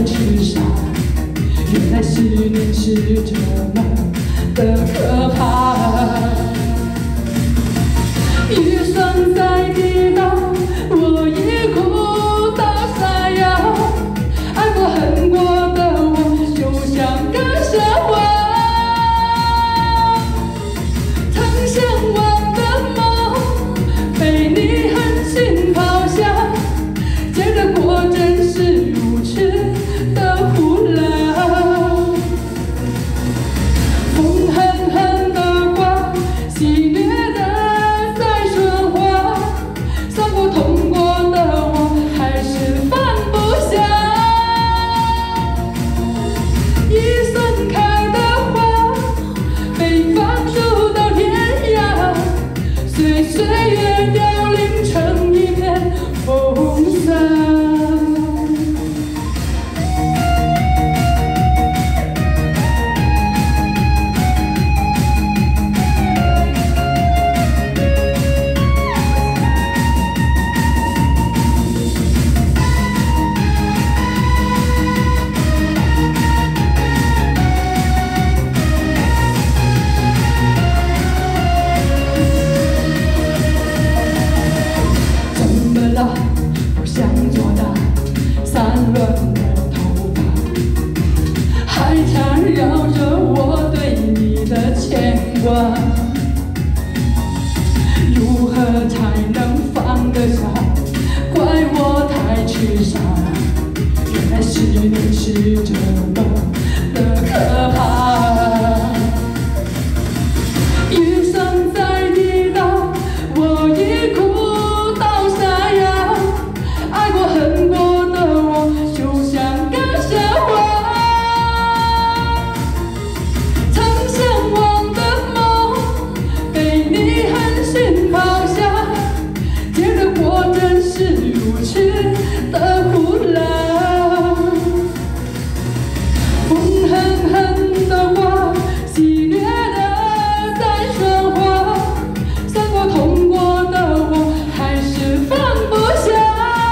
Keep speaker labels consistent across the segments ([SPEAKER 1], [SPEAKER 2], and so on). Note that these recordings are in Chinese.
[SPEAKER 1] 痴傻，原来思念是这么的可怕。雨声在滴答，我已哭到沙哑。爱过恨过的我，就像个笑话。曾向往的梦，被你狠心抛下。结果真是如此的胡闹。风狠狠地刮，戏谑的在说话，伤过痛过的我，还是放不下。一盛开的花，被放逐到天涯，随岁月凋零成一片风沙。不想做大，散乱的头发，还缠绕着我对你的牵挂。如何才能放得下？怪我太痴傻，原来思念是这么的可怕。雨声在滴答，我已哭。恨过的我，就像个笑话。曾向往的梦，被你狠心抛下。结果真是如此的胡闹。风狠狠地刮，戏谑的在说话，伤过痛过的我，还是放不下。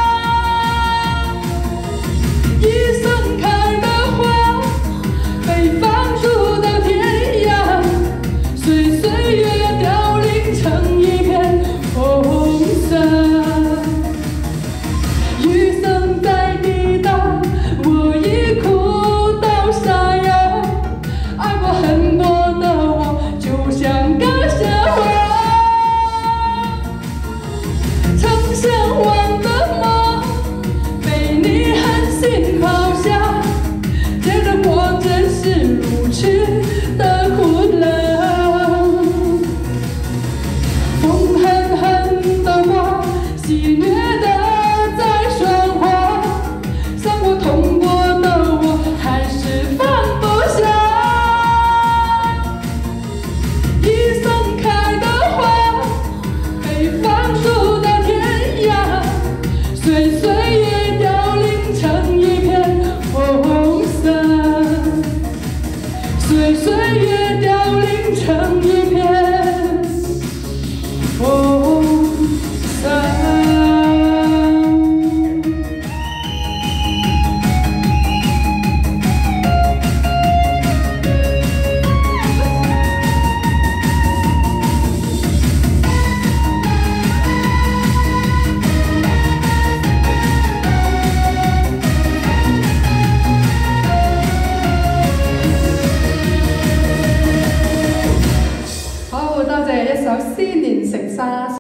[SPEAKER 1] 一盛开的花，被放逐到天涯，随岁月凋零成一片风沙。雨声在滴答，我已哭到沙哑。爱过恨过的我，就像个笑话。曾向往的梦，被你狠心抛下，结果真是如此的胡闹。风狠狠地刮，戏谑的在说话，伤过痛过的我，还是放不下。一盛开的花，被放逐到天涯，随岁月凋零成一片风沙，随岁月凋零成一片风沙。好，多謝一首《思念成沙》。